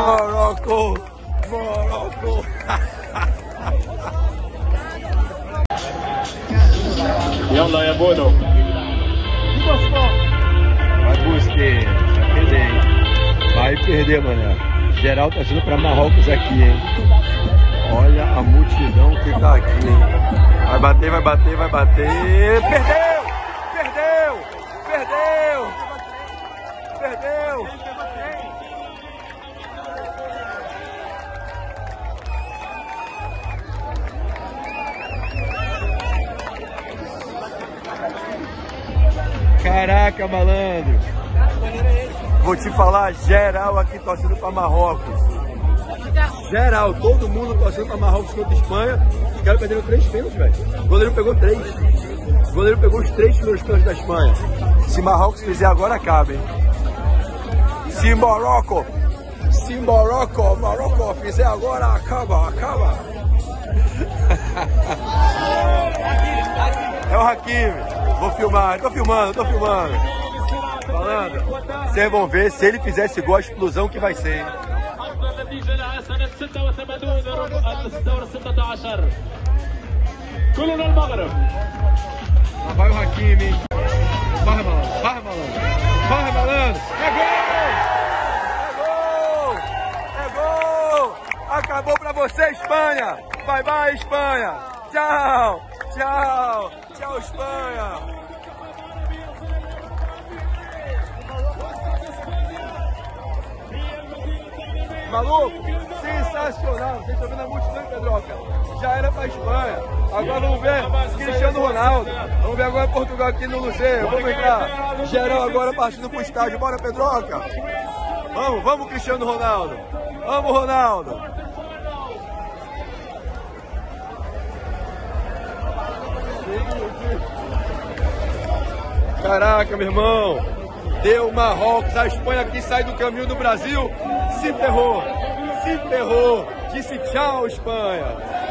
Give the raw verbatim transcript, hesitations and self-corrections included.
Morocco! Morocco! يلا يا بونو. Vai Busquets, vai perder, hein? Vai perder, mané. Geral tá indo pra Marrocos aqui, hein? Olha a multidão que tá aqui, hein? Vai bater, vai bater, vai bater. Perdeu! Perdeu! Perdeu! Perdeu! Caraca, malandro! Vou te falar, geral aqui torcendo pra Marrocos. Geral, todo mundo torcendo pra Marrocos contra a Espanha. Os caras perderam três pênaltis, velho. O goleiro pegou três. O goleiro pegou os três primeiros pênaltis da Espanha. Se Marrocos fizer agora, acaba, hein? Se Morocco, se Morocco, Morocco fizer agora, acaba, acaba. É o Hakimi. Vou filmar, tô filmando, tô filmando. Falando, vocês vão ver se ele fizer esse gol, a explosão que vai ser, hein? Lá vai o Hakimi, hein? Barra malandro, barra malandro, barra malandro. É gol! É gol! É gol! Acabou pra você, Espanha! Bye bye, Espanha! Tchau! Tchau! Tchau, Espanha! Maluco, sensacional! Vocês estão vendo a multidão, Pedroca? Já era pra Espanha. Agora vamos ver Cristiano Ronaldo. Vamos ver agora Portugal aqui no Luzeiro. Vamos entrar. Geral agora partindo pro estádio. Bora, Pedroca! Vamos, vamos, Cristiano Ronaldo! Vamos, Ronaldo! Caraca, meu irmão! Deu Marrocos, a Espanha que sai do caminho do Brasil, se ferrou, se ferrou, disse tchau, Espanha!